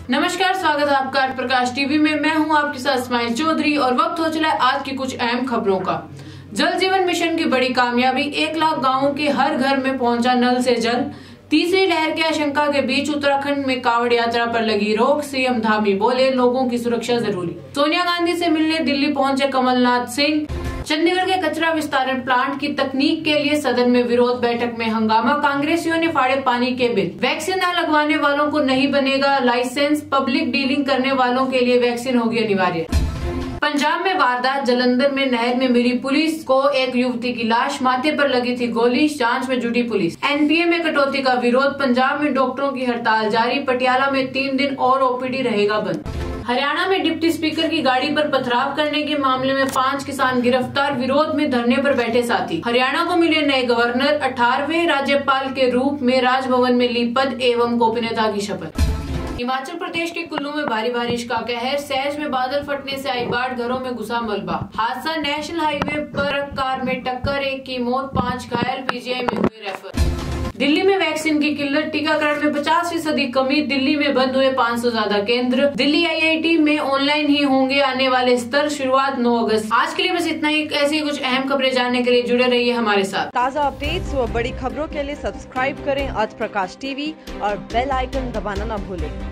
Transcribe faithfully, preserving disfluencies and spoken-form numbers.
नमस्कार, स्वागत है आपका आज प्रकाश टीवी में। मैं हूं आपके साथ इस्माइल चौधरी और वक्त हो चला है आज की कुछ अहम खबरों का। जल जीवन मिशन की बड़ी कामयाबी, एक लाख गांवों के हर घर में पहुंचा नल से जल। तीसरी लहर की आशंका के बीच उत्तराखंड में कावड़ यात्रा पर लगी रोक, सीएम धामी बोले लोगों की सुरक्षा जरूरी। सोनिया गांधी से मिलने दिल्ली पहुंचे कमलनाथ सिंह। चंडीगढ़ के कचरा विस्तारण प्लांट की तकनीक के लिए सदन में विरोध, बैठक में हंगामा, कांग्रेसियों ने फाड़े पानी के बिल। वैक्सीन न लगवाने वालों को नहीं बनेगा लाइसेंस, पब्लिक डीलिंग करने वालों के लिए वैक्सीन होगी अनिवार्य। पंजाब में वारदात, जालंधर में नहर में मिली पुलिस को एक युवती की लाश, माथे पर लगी थी गोली, जांच में जुटी पुलिस। एनपीए में कटौती का विरोध, पंजाब में डॉक्टरों की हड़ताल जारी, पटियाला में तीन दिन और ओपीडी रहेगा बंद। हरियाणा में डिप्टी स्पीकर की गाड़ी पर पथराव करने के मामले में पांच किसान गिरफ्तार, विरोध में धरने पर बैठे साथी। हरियाणा को मिले नए गवर्नर, अठारहवें राज्यपाल के रूप में राजभवन में ली पद एवं गोपनीयता की शपथ। हिमाचल प्रदेश के कुल्लू में भारी बारिश का कहर, सहज में बादल फटने से आई बाढ़, घरों में घुसा मलबा। हादसा, नेशनल हाईवे पर कार में टक्कर, एक की मौत, पांच घायल, पीजीआई में हुए रेफर। दिल्ली में वैक्सीन की किल्लत, टीकाकरण में पचास फीसदी कमी, दिल्ली में बंद हुए पाँच सौ ज्यादा केंद्र। दिल्ली आईआईटी में ऑनलाइन ही होंगे आने वाले स्तर, शुरुआत नौ अगस्त। आज के लिए बस इतना ही। ऐसी कुछ अहम खबरें जानने के लिए जुड़े रहिए हमारे साथ। ताज़ा अपडेट्स व बड़ी खबरों के लिए सब्सक्राइब करें आज प्रकाश टीवी और बेल आइकन दबाना न भूलें।